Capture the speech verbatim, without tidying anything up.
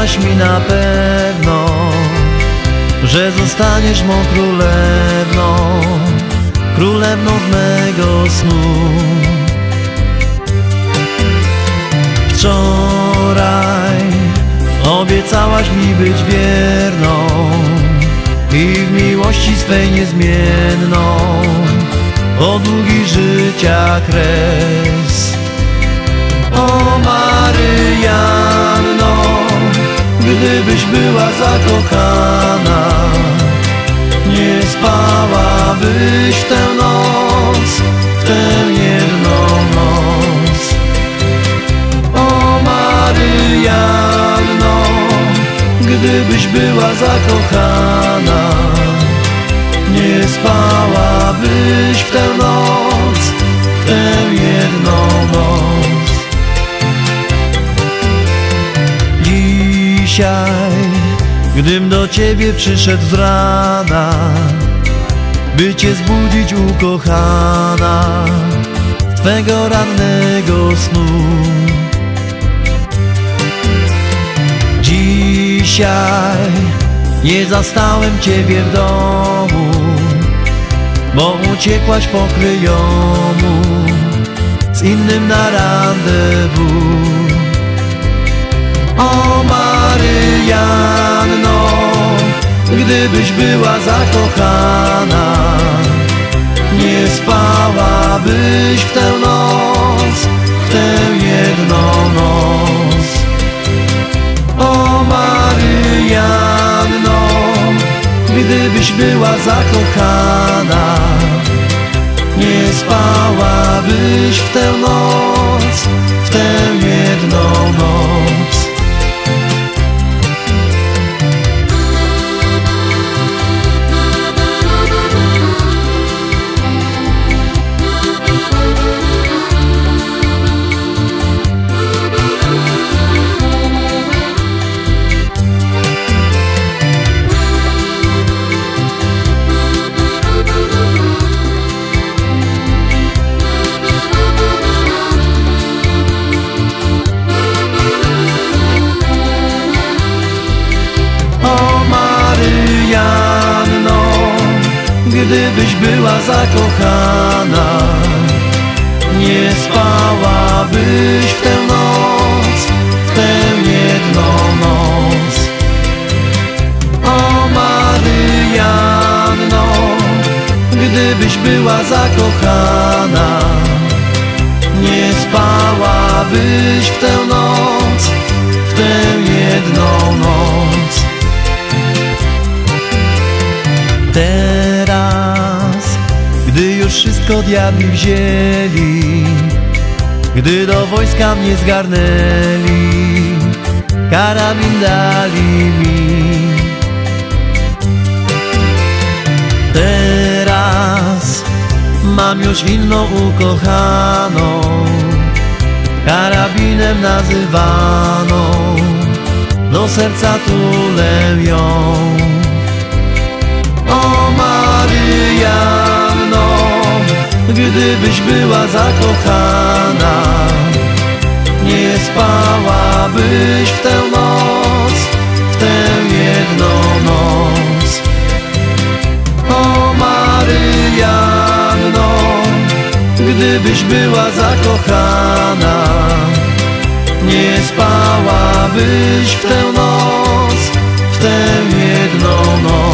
Obiecałaś mi na pewno, że zostaniesz mą królewną, królewną z mego snu. Wczoraj obiecałaś mi być wierną i w miłości swej niezmienną, o długi życia kres. O Maryjanno, gdybyś była zakochana, nie spałabyś w tę noc, w tę jedną noc. O Maryjanno, gdybyś była zakochana, nie spałabyś w tę noc, w tę jedną noc. Dzisiaj, gdym do ciebie przyszedł z rana, by cię zbudzić, ukochana, z twego rannego snu. Dzisiaj nie zastałem ciebie w domu, bo uciekłaś po kryjomu z innym na rendezvous. O Maryjanno, gdybyś była zakochana, nie spałabyś w tę noc, w tę jedną noc. O Maryjanno, gdybyś była zakochana, nie spałabyś w tę noc, w tę jedną noc. Gdybyś była zakochana, nie spałabyś w tę noc, w tę jedną noc. O Maryjanno, gdybyś była zakochana, nie spałabyś w tę noc, w tę jedną noc. Teraz, gdy już wszystko diabli wzięli, gdy do wojska mnie zgarnęli, karabin dali mi. Teraz mam już inną ukochaną, karabinem nazywaną, do serca tulę ją. O Maryjanno, gdybyś była zakochana, nie spałabyś w tę noc, w tę jedną noc. O Maryjanno, gdybyś była zakochana, nie spałabyś w tę noc, w tę jedną noc.